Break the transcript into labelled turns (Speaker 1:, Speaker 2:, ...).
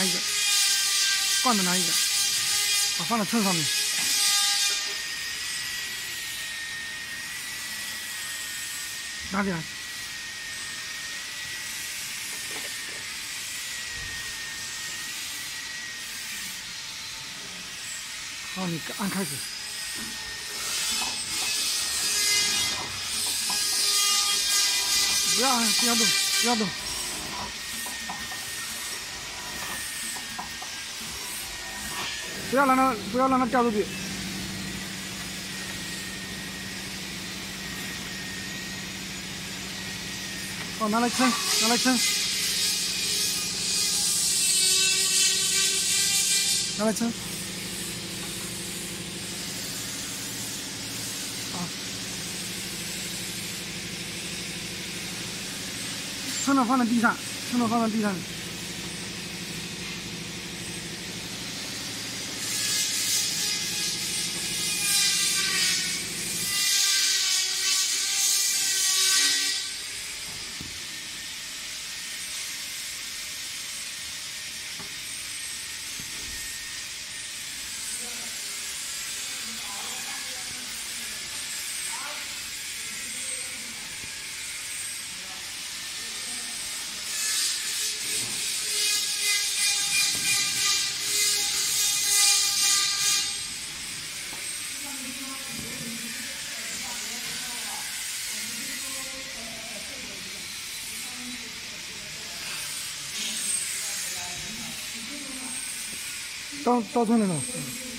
Speaker 1: 拿一个，罐子拿一个，好，放在秤上面。拿起来。好，你按开始。不要按，不要动，不要动。不要让它掉出去。好，拿来称，拿来称，拿来称。好，称了放在地上，称了放在地上。倒称了呢。